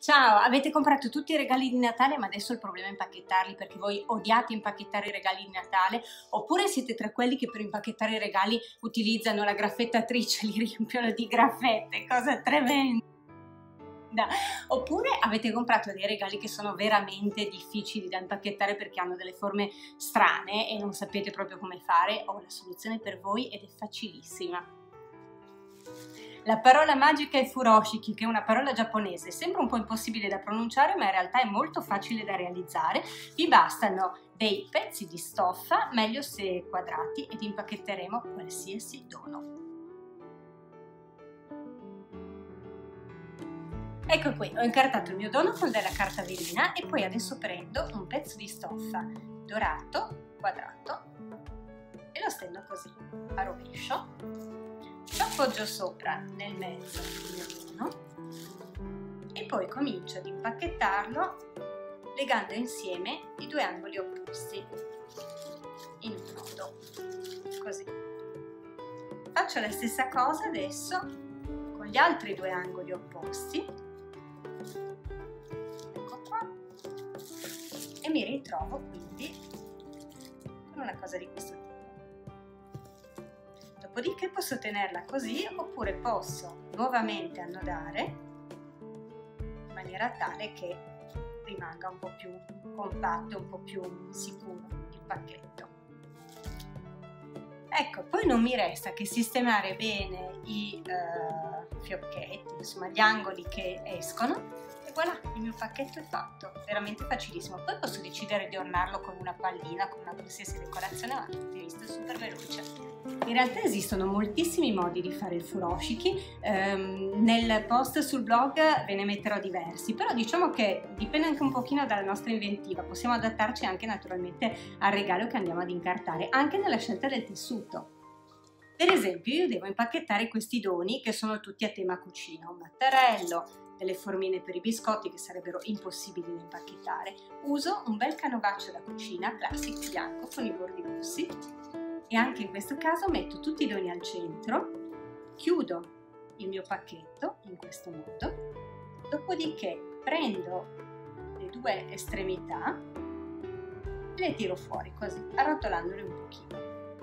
Ciao, avete comprato tutti i regali di Natale, ma adesso il problema è impacchettarli perché voi odiate impacchettare i regali di Natale, oppure siete tra quelli che per impacchettare i regali utilizzano la graffettatrice, li riempiono di graffette, cosa tremenda. Oppure avete comprato dei regali che sono veramente difficili da impacchettare perché hanno delle forme strane e non sapete proprio come fare. Ho la soluzione per voi ed è facilissima. La parola magica è furoshiki, che è una parola giapponese, sembra un po' impossibile da pronunciare, ma in realtà è molto facile da realizzare. Vi bastano dei pezzi di stoffa, meglio se quadrati, ed impacchetteremo qualsiasi dono. Ecco qui, ho incartato il mio dono con della carta velina e poi adesso prendo un pezzo di stoffa dorato, quadrato, e lo stendo così, a rovescio. Lo appoggio sopra nel mezzo del mio dono e poi comincio ad impacchettarlo legando insieme i due angoli opposti in un nodo, così. Faccio la stessa cosa adesso con gli altri due angoli opposti, ecco qua, e mi ritrovo quindi con una cosa di questo tipo. Dopodiché posso tenerla così oppure posso nuovamente annodare in maniera tale che rimanga un po' più compatto, un po' più sicuro il pacchetto. Ecco, poi non mi resta che sistemare bene i fiocchetti, insomma gli angoli che escono, e voilà, il mio pacchetto è fatto, veramente facilissimo. Poi posso decidere di ornarlo con una pallina, con una qualsiasi decorazione, ma avete visto, è super veloce. In realtà esistono moltissimi modi di fare il furoshiki, nel post sul blog ve ne metterò diversi, però diciamo che dipende anche un pochino dalla nostra inventiva, possiamo adattarci anche naturalmente al regalo che andiamo ad incartare, anche nella scelta del tessuto. Per esempio io devo impacchettare questi doni che sono tutti a tema cucina, un mattarello, delle formine per i biscotti che sarebbero impossibili da impacchettare. Uso un bel canovaccio da cucina classico bianco con i bordi rossi e anche in questo caso metto tutti i doni al centro, chiudo il mio pacchetto in questo modo, dopodiché prendo le due estremità e le tiro fuori così, arrotolandole un pochino.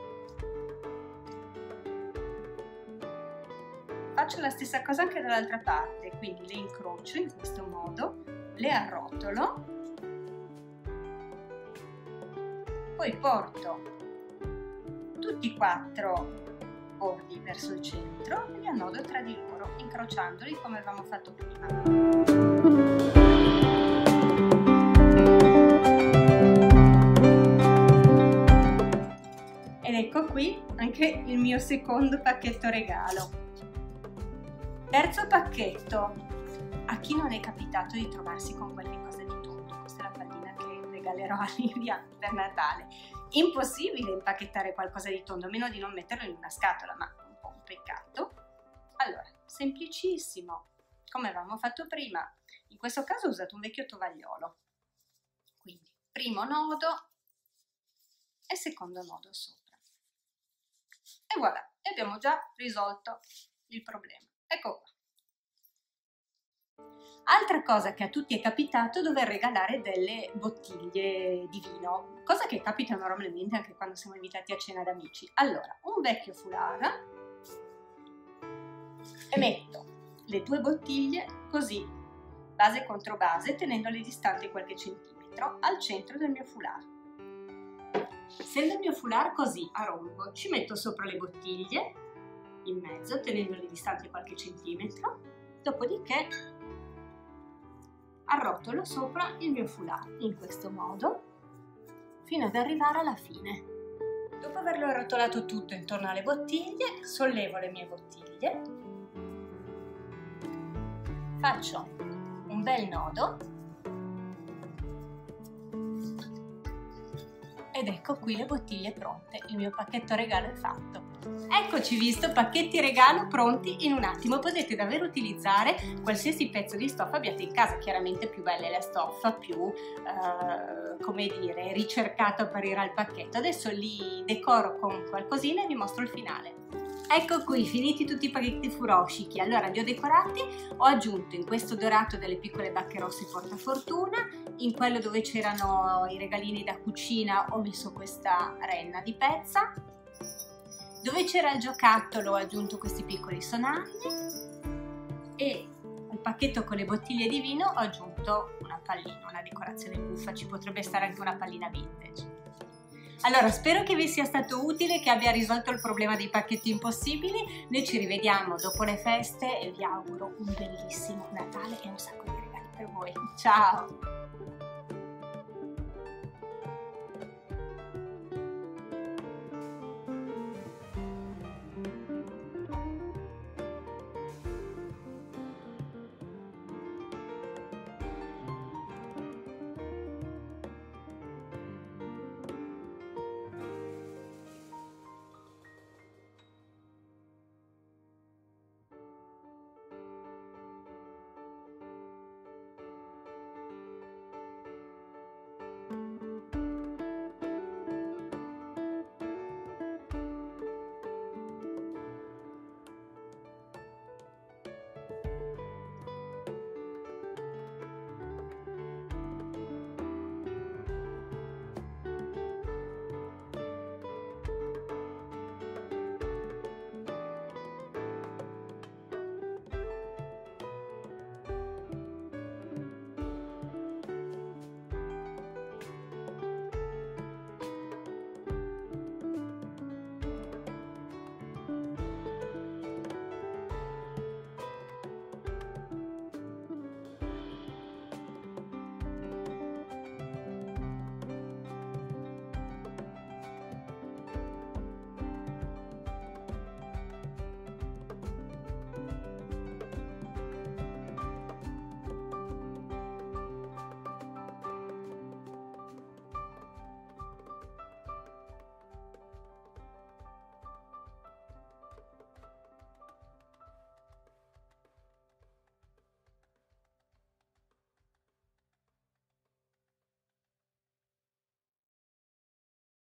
Faccio la stessa cosa anche dall'altra parte, quindi le incrocio in questo modo, le arrotolo, poi porto tutti e quattro bordi verso il centro e li annodo tra di loro, incrociandoli come avevamo fatto prima. Ed ecco qui anche il mio secondo pacchetto regalo. Terzo pacchetto, a chi non è capitato di trovarsi con qualche cosa di tondo? Questa è la pallina che regalerò a Livia per Natale. Impossibile impacchettare qualcosa di tondo, a meno di non metterlo in una scatola, ma un po' un peccato. Allora, semplicissimo, come avevamo fatto prima. In questo caso ho usato un vecchio tovagliolo. Quindi, primo nodo e secondo nodo sopra. E voilà, e abbiamo già risolto il problema. Ecco qua. Altra cosa che a tutti è capitato, dover regalare delle bottiglie di vino, cosa che capita normalmente anche quando siamo invitati a cena d'amici. Allora, un vecchio foulard e metto le due bottiglie così, base contro base, tenendole distanti qualche centimetro, al centro del mio foulard. Essendo il mio foulard così a rombo, ci metto sopra le bottiglie, in mezzo, tenendole distanti qualche centimetro, dopodiché arrotolo sopra il mio foulard in questo modo fino ad arrivare alla fine. Dopo averlo arrotolato tutto intorno alle bottiglie, sollevo le mie bottiglie, faccio un bel nodo ed ecco qui le bottiglie pronte, il mio pacchetto regalo è fatto. Eccoci visto, pacchetti regalo pronti in un attimo, potete davvero utilizzare qualsiasi pezzo di stoffa abbiate in casa, chiaramente più bella è la stoffa, più come dire, ricercato apparirà il pacchetto. Adesso li decoro con qualcosina e vi mostro il finale. Ecco qui, finiti tutti i pacchetti furoshiki. Allora li ho decorati, ho aggiunto in questo dorato delle piccole bacche rosse portafortuna, in quello dove c'erano i regalini da cucina ho messo questa renna di pezza, dove c'era il giocattolo ho aggiunto questi piccoli sonagli e al pacchetto con le bottiglie di vino ho aggiunto una pallina, una decorazione buffa, ci potrebbe stare anche una pallina vintage. Allora, spero che vi sia stato utile, che abbia risolto il problema dei pacchetti impossibili. Noi ci rivediamo dopo le feste e vi auguro un bellissimo Natale e un sacco di regali per voi. Ciao!